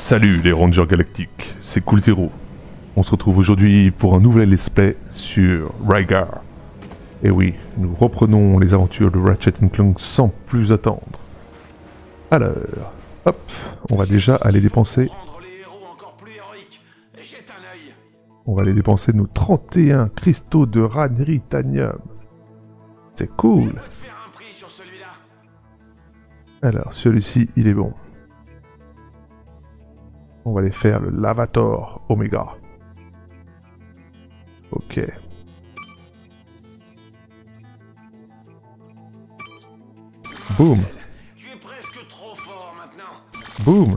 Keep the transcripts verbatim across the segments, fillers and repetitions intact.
Salut les Rangers Galactiques, c'est Cool Zero. On se retrouve aujourd'hui pour un nouvel let's play sur Rygar. Et oui, nous reprenons les aventures de Ratchet and Clank sans plus attendre. Alors, hop, on va déjà aller dépenser... On va aller dépenser nos trente et un cristaux de Ranritanium. C'est cool. Alors, celui-ci, il est bon. On va aller faire le Lavator Omega. Ok. Boum. Tu es presque trop fort maintenant. Boum.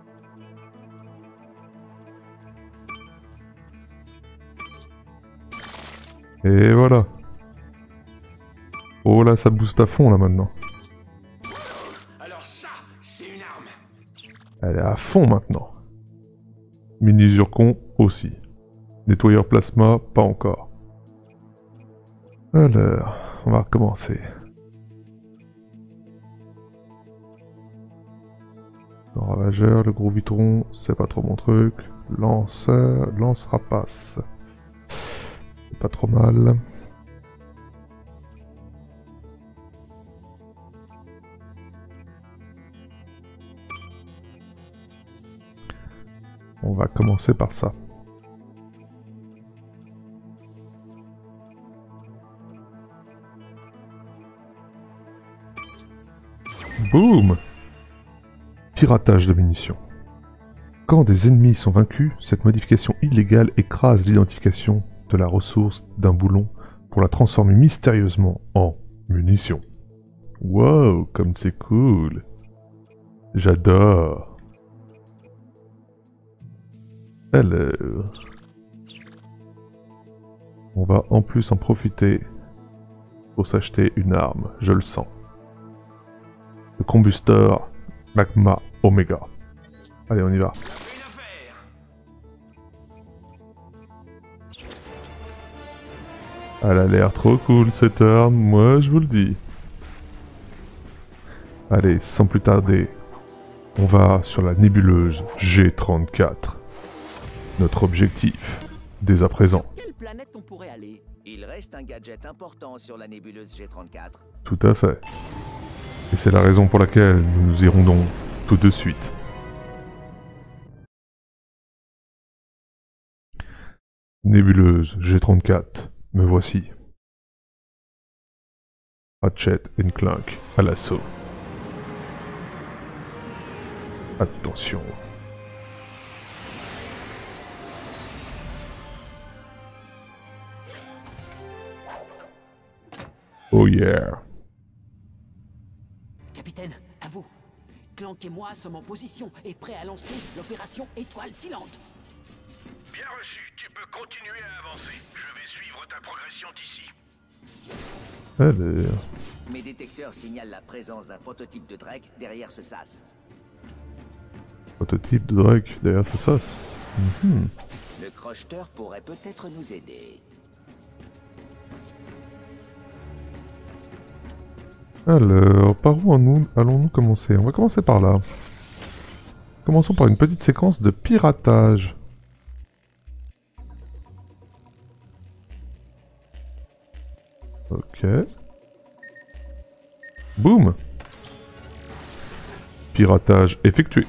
Et voilà. Oh là, ça booste à fond là maintenant. Alors ça, c'est une arme. Elle est à fond maintenant. Mini Zurkon aussi. Nettoyeur plasma, pas encore. Alors, on va recommencer. Le ravageur, le gros vitron, c'est pas trop mon truc. Lanceur, lance rapace. C'est pas trop mal. On va commencer par ça. Boum! Piratage de munitions. Quand des ennemis sont vaincus, cette modification illégale écrase l'identification de la ressource d'un boulon pour la transformer mystérieusement en munitions. Wow, comme c'est cool! J'adore! Alors, on va en plus en profiter pour s'acheter une arme, je le sens. Le combusteur Magma Omega. Allez, on y va. Elle a l'air trop cool cette arme, moi je vous le dis. Allez, sans plus tarder, on va sur la nébuleuse G trente-quatre. Notre objectif, dès à présent. Quelle planète on pourrait aller? Il reste un gadget important sur la nébuleuse G trente-quatre. Tout à fait. Et c'est la raison pour laquelle nous nous irons donc tout de suite. Nébuleuse G trente-quatre, me voici. Ratchet and Clank à l'assaut. Attention. Oh yeah. Capitaine, à vous. Clank et moi sommes en position et prêts à lancer l'opération Étoile filante. Bien reçu, tu peux continuer à avancer. Je vais suivre ta progression d'ici. Alors... Mes détecteurs signalent la présence d'un prototype de Drake derrière ce sas. Prototype de Drake derrière ce sas. Mm-hmm. Le crocheteur pourrait peut-être nous aider. Alors, par où allons-nous allons-nous commencer? On va commencer par là. Commençons par une petite séquence de piratage. Ok. Boum! Piratage effectué.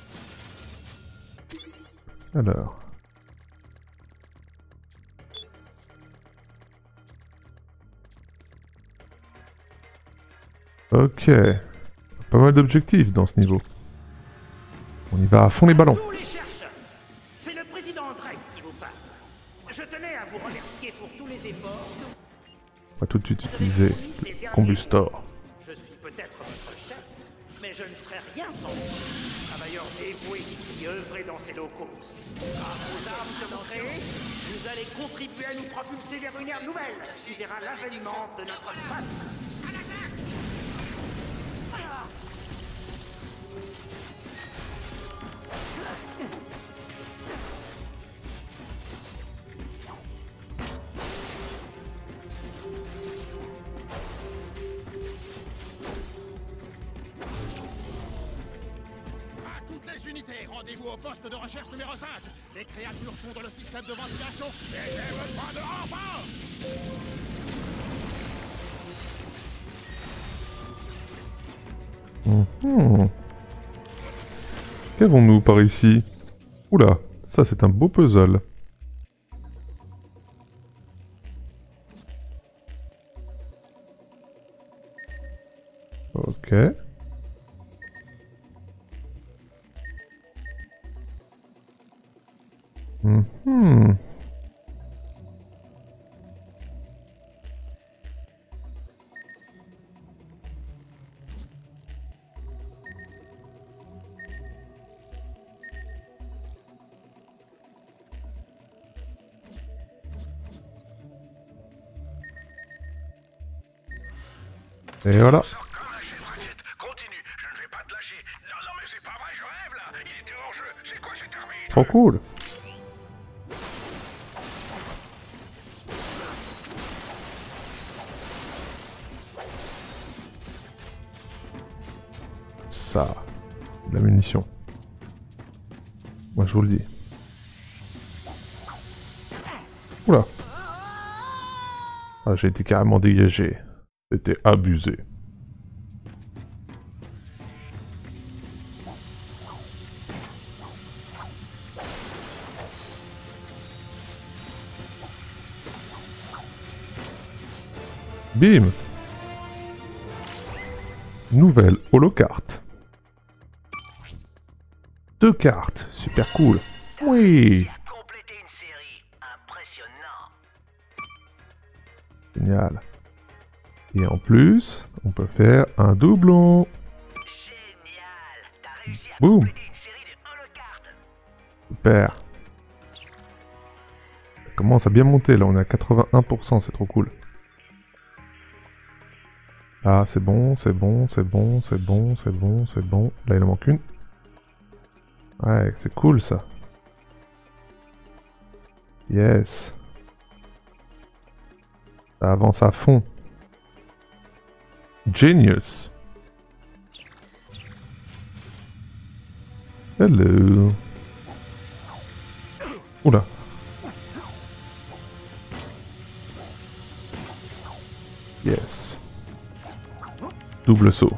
Alors... Ok. Pas mal d'objectifs dans ce niveau. On y va à fond les ballons. Tous les chercheurs, c'est le président Drake qui vous parle. Je tenais à vous remercier pour tous les efforts. On va tout de suite utiliser le combustor. Je suis peut-être votre chef, mais je ne serai rien sans vous. Travailleurs dévoués qui œuvrez dans ces locaux. Grâce aux armes que vous créez, vous allez contribuer à nous propulser vers une ère nouvelle qui verra l'avènement de notre race. unités, rendez Rendez-vous au poste de recherche numéro cinq. Les créatures sont dans le système de ventilation et j'ai besoin de renfort. Mmh. Qu'avons-nous par ici? Oula, ça c'est un beau puzzle. Ok. Mmh. Et voilà. Continue, je ne vais pas te lâcher. Non, non, mais c'est pas vrai, je rêve là. Il était hors jeu. C'est quoi cette arbitre? Trop cool. Ça, de la munition. Moi je vous le dis. Oula. Ah, j'ai été carrément dégagé. C'était abusé. Bim! Nouvelle holocarte. Deux cartes, super cool. Oui! Compléter une série. Impressionnant. Génial. Et en plus, on peut faire un doublon. Génial. T'as réussi à Boum. compléter une série de holocartes. Super. Ça commence à bien monter, là on est à quatre-vingt-un pour cent, c'est trop cool. Ah, c'est bon, c'est bon, c'est bon, c'est bon, c'est bon, c'est bon. Là, il en manque une. Ouais, c'est cool, ça. Yes. Ça avance à fond. Genius. Hello. Oula. Yes. Double saut.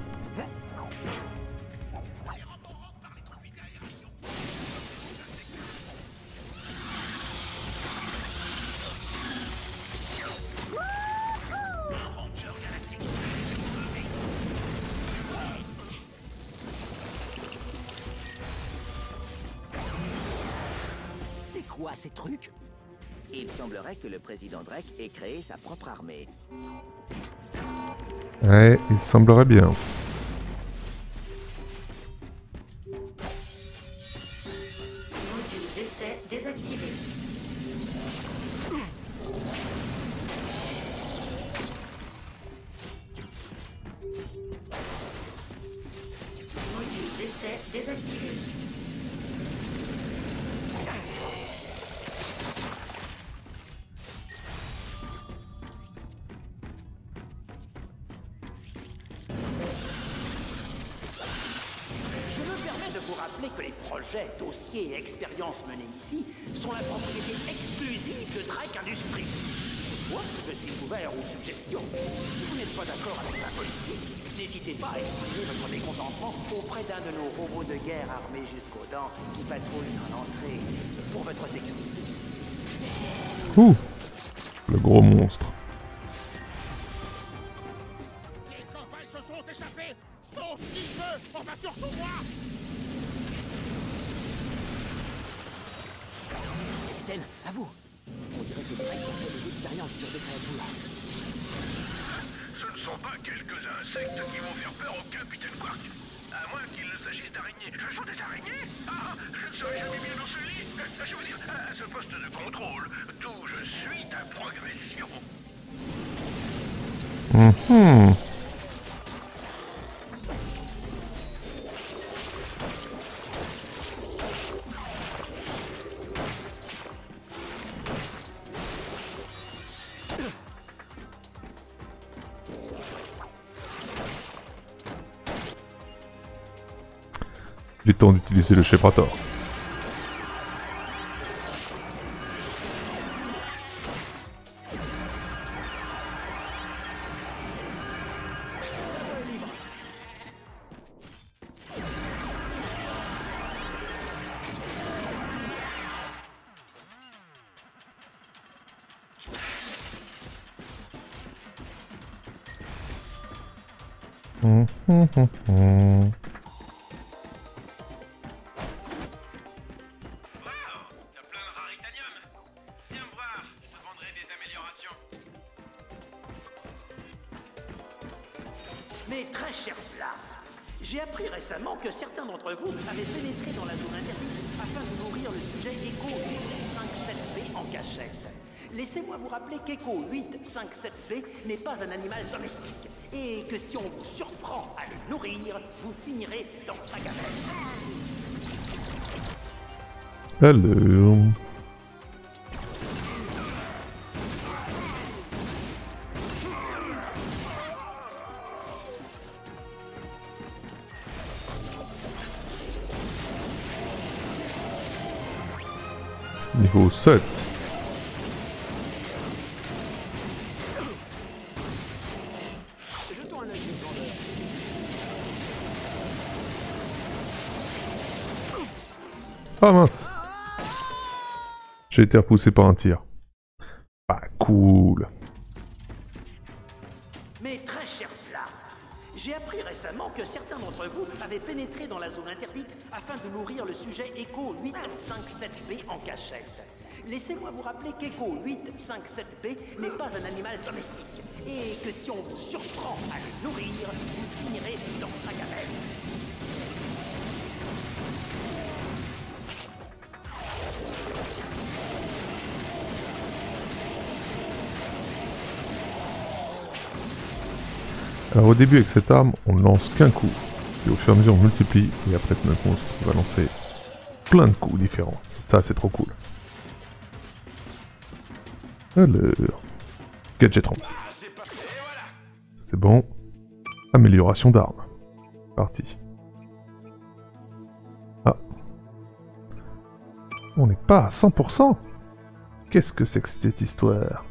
C'est quoi ces trucs? Il semblerait que le président Drake ait créé sa propre armée. Ouais, il semblerait bien. Module d'essai désactivé. Module d'essai désactivé. Je me permets de vous rappeler que les projets, dossiers et expériences menés ici sont la propriété exclusive de Drake Industries. Moi, je suis ouvert aux suggestions. Si vous n'êtes pas d'accord avec ma politique, n'hésitez pas à exprimer votre mécontentement auprès d'un de nos robots de guerre armés jusqu'aux dents qui patrouillent dans l'entrée pour votre sécurité. Ouh, le gros monstre. Les campagnes se sont échappées. Sauf qui veut. On va surtout moi. Capitaine, à vous. On dirait que Drake a fait des expériences sur des créatures. Ce ne sont pas quelques insectes qui vont faire peur au capitaine Quark. À moins qu'il ne s'agisse d'araignées. Ce sont des araignées? Ah, je ne serai jamais bien dans ce lit. Euh, Je veux dire, à ce poste de contrôle, d'où je suis ta progression. Mhm. Il est temps d'utiliser le Sheprator. Hum, hum, hum, hum. T'as plein de raritanium. Viens me voir, je te vendrai des améliorations. Mes très chers Flam, j'ai appris récemment que certains d'entre vous avaient pénétré dans la zone interdite afin de nourrir le sujet Echo huit cinq sept B en cachette. Laissez-moi vous rappeler qu'Echo huit cinq sept B n'est pas un animal domestique et que si on vous surprend à le nourrir, vous finirez dans sa gamelle. Hello. Niveau sept. Jetons un œil sur le vendeur. Ah mince. J'ai été repoussé par un tir. Pas cool. Mes très chers Flam, j'ai appris récemment que certains d'entre vous avaient pénétré dans la zone interdite afin de nourrir le sujet Echo huit cinq sept B en cachette. Laissez-moi vous rappeler qu'Echo huit cinq sept B n'est pas un animal domestique et que si on vous surprend à le nourrir, vous finirez dans sa gamelle. Alors au début avec cette arme, on ne lance qu'un coup. Et au fur et à mesure on multiplie, et après notre monstre va lancer plein de coups différents. Ça c'est trop cool. Alors... Gadgetron. C'est bon. Amélioration d'armes. Parti. Ah. On n'est pas à cent pour cent. Qu'est-ce que c'est que cette histoire?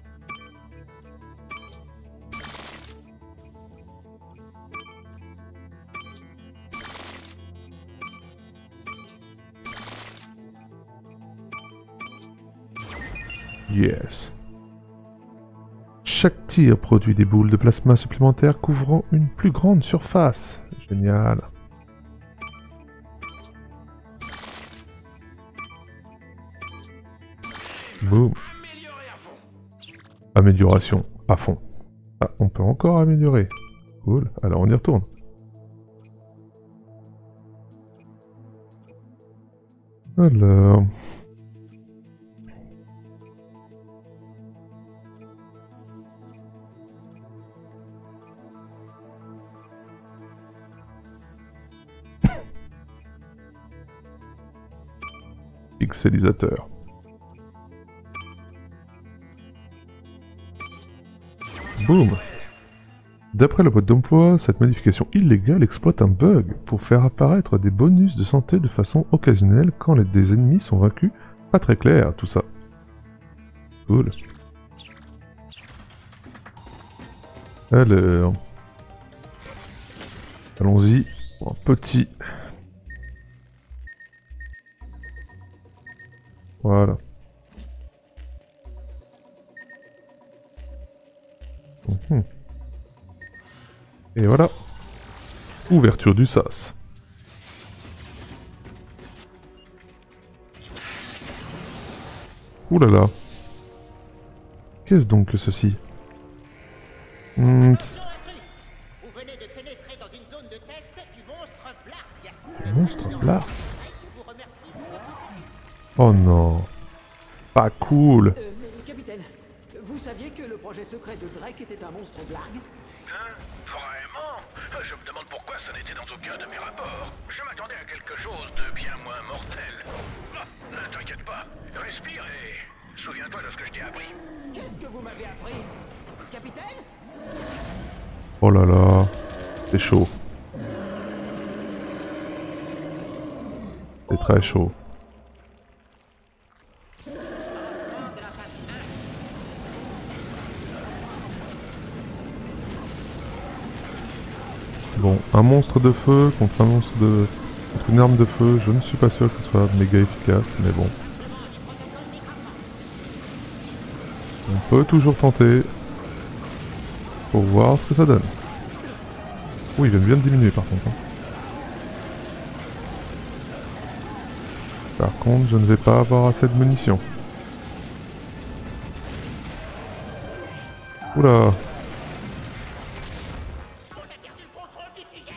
Yes. Chaque tir produit des boules de plasma supplémentaires couvrant une plus grande surface. Génial. Boum. Amélioration à fond. Ah, on peut encore améliorer. Cool. Alors on y retourne. Alors... Pixelisateur. Boum. D'après le mode d'emploi, cette modification illégale exploite un bug pour faire apparaître des bonus de santé de façon occasionnelle quand les, des ennemis sont vaincus. Pas très clair tout ça. Cool. Alors... Allons-y pour un petit... Voilà. Mmh. Et voilà. Ouverture du sas. Ouh là là. Qu'est-ce donc que ceci? mmh. Vous venez de pénétrer dans une zone de test du monstre Blarg. Le monstre Blarg. Vous remercie de votre Oh non. Pas cool. Euh, capitaine, vous saviez que le projet secret de Drake était un monstre Blarg? Hein? Vraiment? Je me demande pourquoi ça n'était dans aucun de mes rapports. Je m'attendais à quelque chose de bien moins mortel. Ah, ne t'inquiète pas. Respire et souviens-toi de ce que je t'ai appris. Qu'est-ce que vous m'avez appris? Capitaine? Oh là là. C'est chaud. C'est très chaud. Bon, un monstre de feu contre un monstre de... contre une arme de feu, je ne suis pas sûr que ce soit méga efficace, mais bon. On peut toujours tenter pour voir ce que ça donne. Oh, ils viennent bien de diminuer par contre. Hein. Par contre, je ne vais pas avoir assez de munitions. Oula. On a perdu le contrôle du sujet.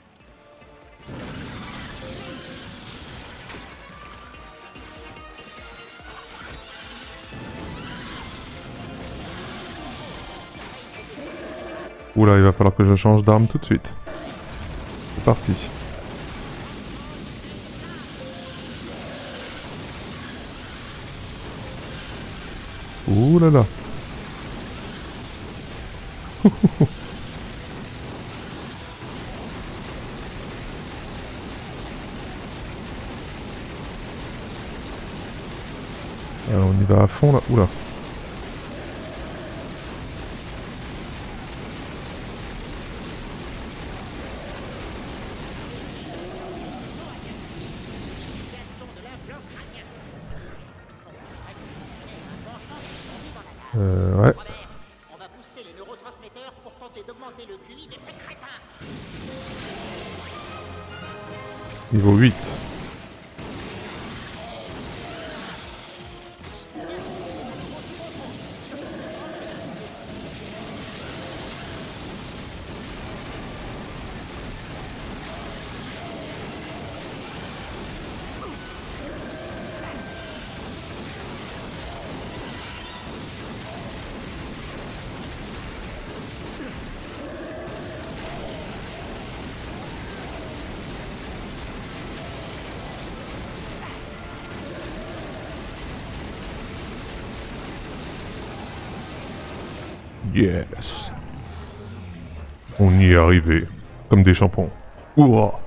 Oula, il va falloir que je change d'arme tout de suite. C'est parti. Ouh là là. Alors on y va à fond là. Oula. Euh, ouais. On va booster les neurotransmetteurs pour tenter d'augmenter le Q I de ce crétin. Niveau huit. Yes. On y est arrivé. Comme des champons. Ouah.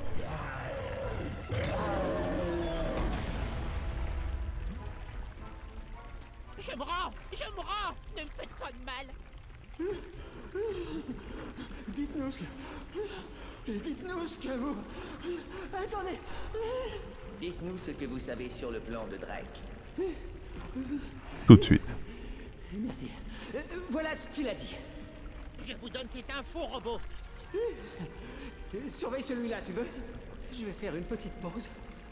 Je me rends, je me rends. Ne me faites pas de mal. Dites-nous ce que... Dites-nous ce que vous... Attendez. Dites-nous ce que vous savez sur le plan de Drake. Tout de suite. Merci. Euh, voilà ce qu'il a dit. Je vous donne cette info, robot. Euh, Surveille celui-là, tu veux? Je vais faire une petite pause.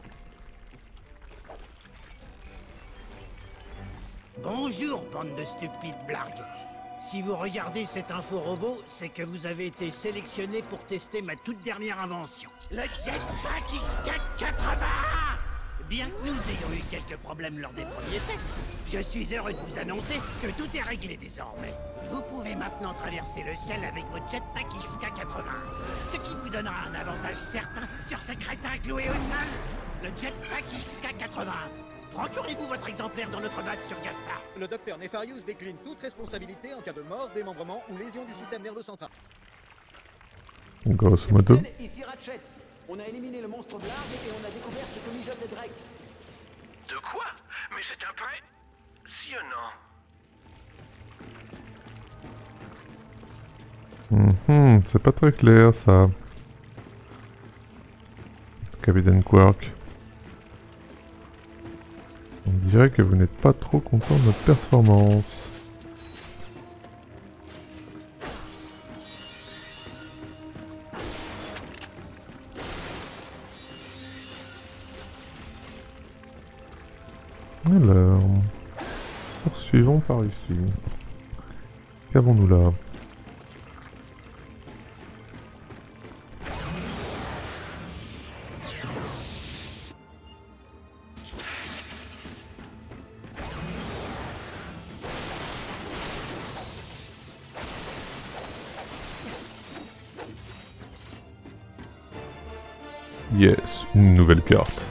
Bonjour, bande de stupides blagues. Si vous regardez cette info robot, c'est que vous avez été sélectionné pour tester ma toute dernière invention. Le Jetpack X quatre quatre-vingts. Bien que nous ayons eu quelques problèmes lors des premiers tests, je suis heureux de vous annoncer que tout est réglé désormais. Vous pouvez maintenant traverser le ciel avec votre Jetpack X K quatre-vingts, ce qui vous donnera un avantage certain sur ce crétin cloué au sol. Le Jetpack X K quatre-vingts. Procurez-vous votre exemplaire dans notre base sur Gaspard. Le docteur Nefarius décline toute responsabilité en cas de mort, démembrement ou lésion du système nerveux central. Grosso modo. Capitaine, ici Ratchet. On a éliminé le monstre Blarg et on a découvert ce que mijote de Drake. De quoi? Mais c'est impressionnant. Mhm, c'est pas très clair ça. Capitaine Quark. On dirait que vous n'êtes pas trop content de notre performance. Alors, poursuivons par ici. Qu'avons-nous là? Yes, une nouvelle carte.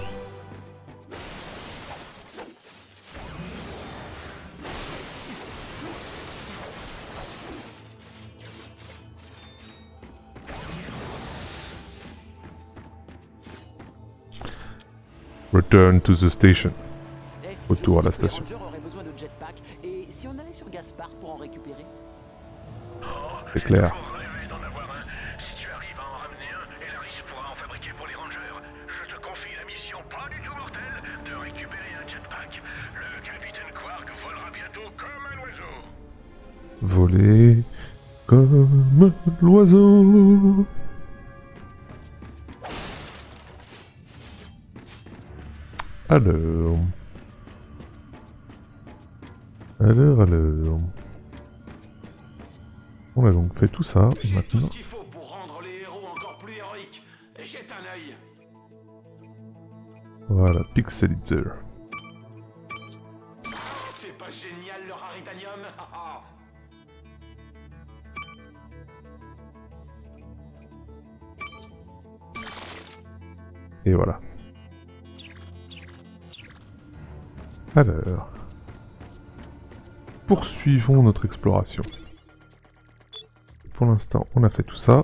Return to the station. Retour à la station. Les Rangers auraient besoin de jetpack, et si on allait sur Gaspard pour en récupérer? C'est clair. Rêver d'en avoir un. Si tu arrives à en ramener un, Elaris pourra en fabriquer pour les Rangers. Je te confie la mission pas du tout mortelle de récupérer un jetpack. Le capitaine Quark volera bientôt comme un oiseau. Voler comme l'oiseau. Alors... Alors, alors... On a donc fait tout ça, maintenant... Tout ce qu'il faut pour rendre les héros encore plus héroïques. Jette un œil. Voilà, Pixelitzer. C'est pas génial le raritanium. Et voilà. Alors... Poursuivons notre exploration. Pour l'instant, on a fait tout ça.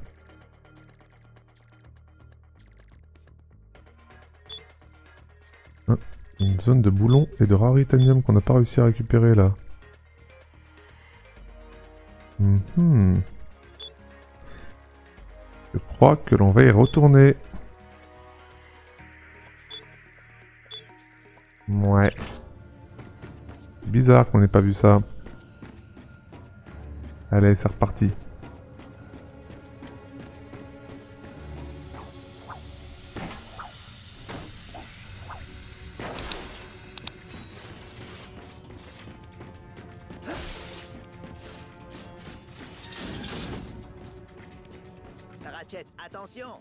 Hein, une zone de boulons et de raritanium qu'on n'a pas réussi à récupérer là. Mm-hmm. Je crois que l'on va y retourner. Ouais. Bizarre qu'on n'ait pas vu ça. Allez, c'est reparti. Ratchet, attention!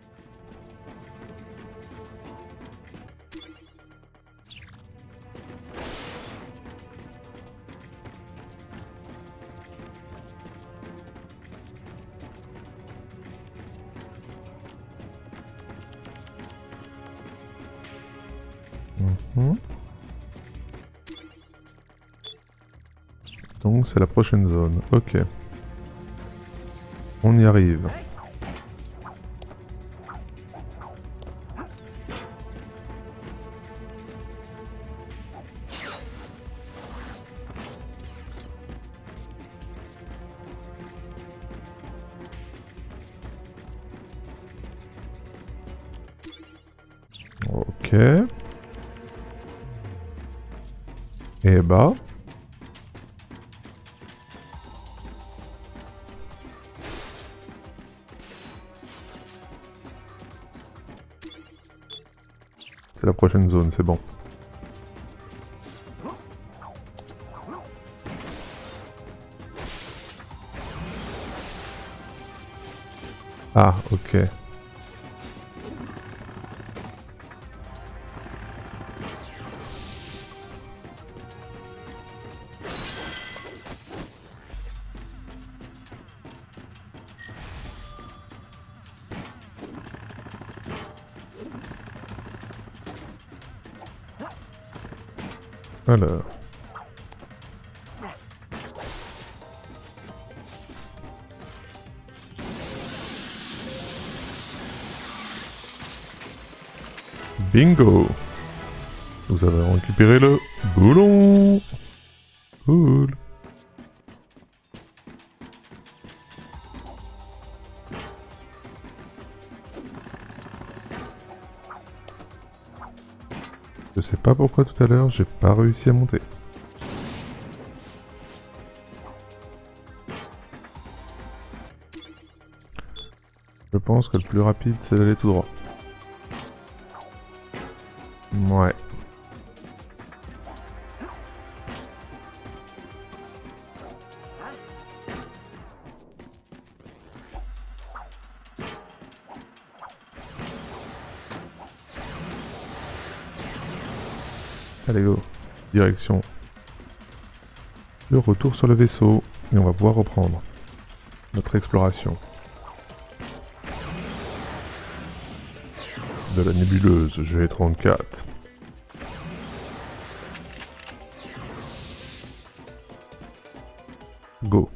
Mmh. Donc c'est la prochaine zone, ok. On y arrive. Ok. Et bah... C'est la prochaine zone, c'est bon. Ah, ok. Alors... Bingo! Nous avons récupéré le boulon! Cool! Je sais pas pourquoi tout à l'heure j'ai pas réussi à monter. Je pense que le plus rapide c'est d'aller tout droit. Ouais. Allez go, direction le retour sur le vaisseau et on va pouvoir reprendre notre exploration de la nébuleuse G trente-quatre. Go.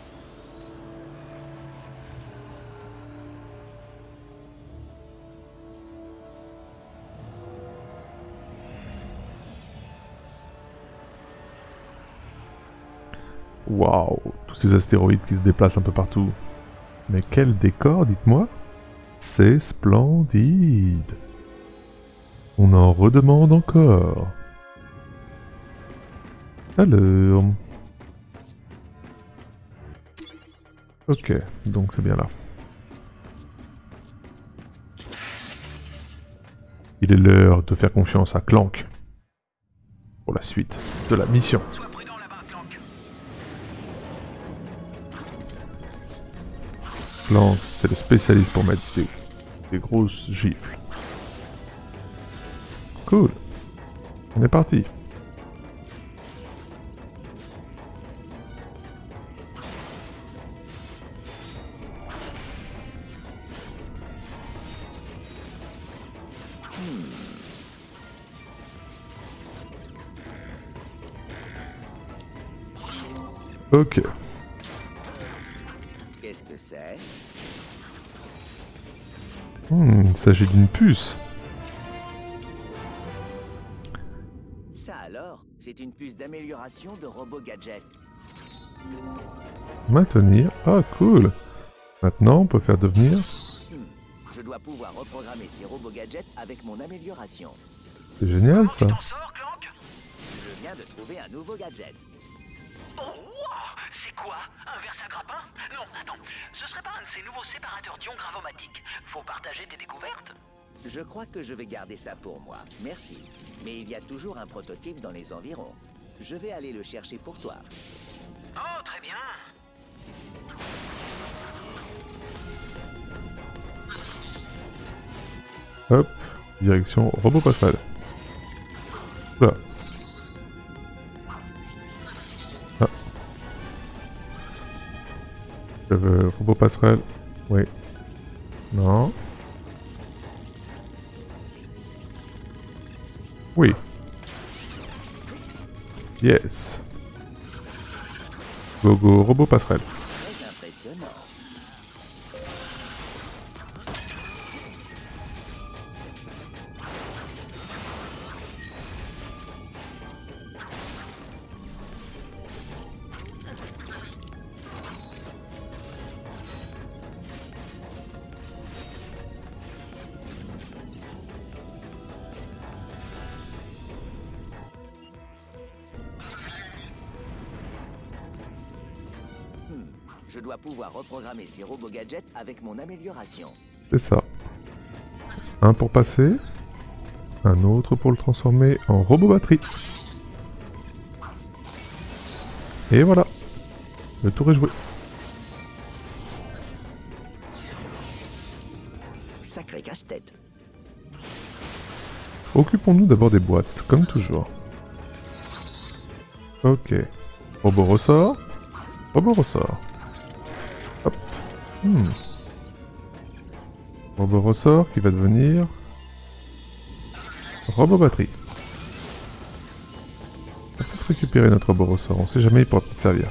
Waouh, tous ces astéroïdes qui se déplacent un peu partout. Mais quel décor, dites-moi. C'est splendide. On en redemande encore. Alors... Ok, donc c'est bien là. Il est l'heure de faire confiance à Clank pour la suite de la mission. Sois prudent là-bas, Clank. Clank, c'est le spécialiste pour mettre des, des grosses gifles. Cool. On est parti. Ok. Qu'est-ce que c'est? Hmm, il s'agit d'une puce. Ça alors, c'est une puce d'amélioration de Robo Gadget. Maintenir. Ah, cool. Maintenant, on peut faire devenir... Hmm. Je dois pouvoir reprogrammer ces Robo Gadgets avec mon amélioration. C'est génial, ça. T'en sors, Clank? Je viens de trouver un nouveau gadget. Oh, wow. C'est quoi? Un verse à grappin? Non, attends. Ce serait pas un de ces nouveaux séparateurs d'ions gravomatiques. Faut partager tes découvertes? Je crois que je vais garder ça pour moi. Merci. Mais il y a toujours un prototype dans les environs. Je vais aller le chercher pour toi. Oh, très bien. Hop. Direction robot passerelle. Là. Ah. Je veux robot passerelle. Oui. Non. Oui. Yes. Go go robot passerelle. Très impressionnant. Je dois pouvoir reprogrammer ces robots gadgets avec mon amélioration. C'est ça. Un pour passer. Un autre pour le transformer en robot batterie. Et voilà. Le tour est joué. Sacré casse-tête. Occupons-nous d'abord des boîtes, comme toujours. Ok. Robot ressort. Robot ressort. Hop. Hmm. Robot ressort qui va devenir... Robot batterie. On va peut-être récupérer notre robot ressort, on sait jamais, il pourra peut-être servir.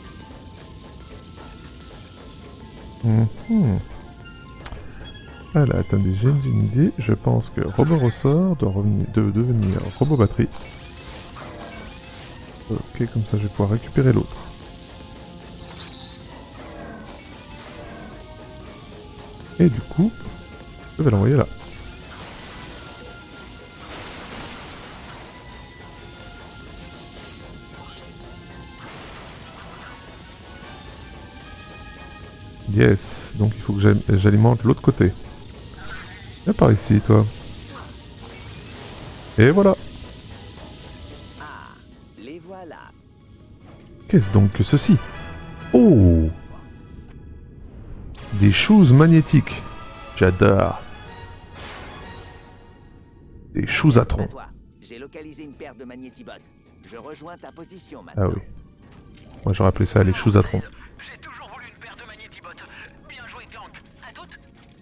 Mm-hmm. Alors, attendez, j'ai une idée. Je pense que robot ressort doit revenir, de devenir robot batterie. Ok, comme ça je vais pouvoir récupérer l'autre. Et du coup, je vais l'envoyer là. Yes, donc il faut que j'alimente l'autre côté. Viens par ici, toi. Et voilà. Ah, les voilà. Qu'est-ce donc que ceci? Oh! Des choses magnétiques. J'adore. Des choses à tronc. J'ai localisé une paire de magnétibots. Je rejoins ta position maintenant. Ah oui. Moi j'aurais appelé ça les choses à tronc. J'ai toujours voulu une paire de magnétibots. Bien joué, Clank. À toutes.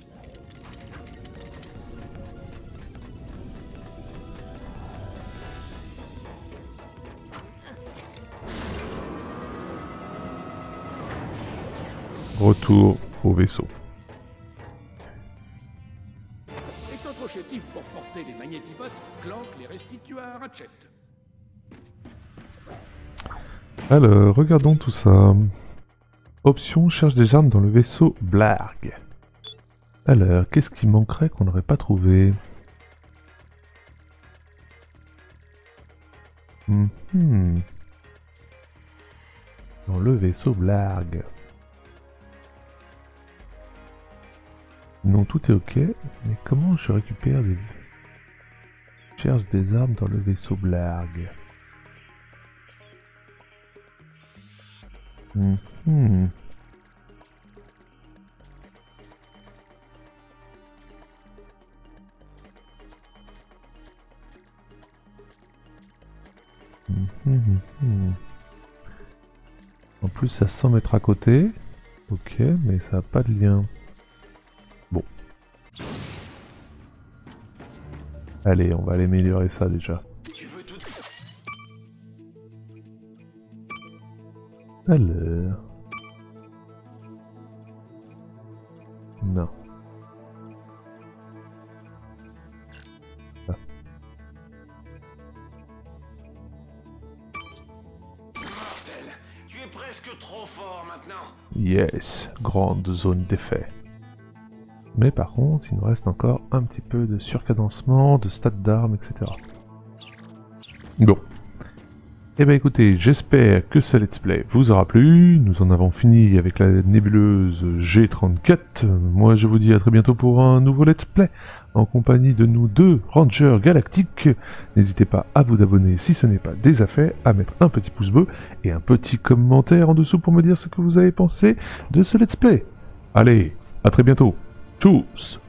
Retour au vaisseau. Étant trop chétif pour porter les magnétibots, Clank les restitue à Ratchet. Alors, regardons tout ça. Option, cherche des armes dans le vaisseau Blarg. Alors, qu'est-ce qui manquerait qu'on n'aurait pas trouvé? Mm-hmm. Dans le vaisseau Blarg. Non, tout est ok, mais comment je récupère des... cherche des armes dans le vaisseau Blarg. Mm-hmm. Mm-hmm. En plus, à cent mètres à côté. Ok, mais ça n'a pas de lien. Bon. Allez, on va aller améliorer ça déjà. Alors... Non. Ah. Martel, tu es presque trop fort maintenant. Yes, grande zone d'effet. Mais par contre, il nous reste encore un petit peu de surcadencement, de stats d'armes, et cetera. Bon. Eh ben écoutez, j'espère que ce let's play vous aura plu. Nous en avons fini avec la nébuleuse G trente-quatre. Moi je vous dis à très bientôt pour un nouveau let's play en compagnie de nous deux Rangers Galactiques. N'hésitez pas à vous abonner si ce n'est pas déjà fait, à mettre un petit pouce bleu et un petit commentaire en dessous pour me dire ce que vous avez pensé de ce let's play. Allez, à très bientôt. Tchuss!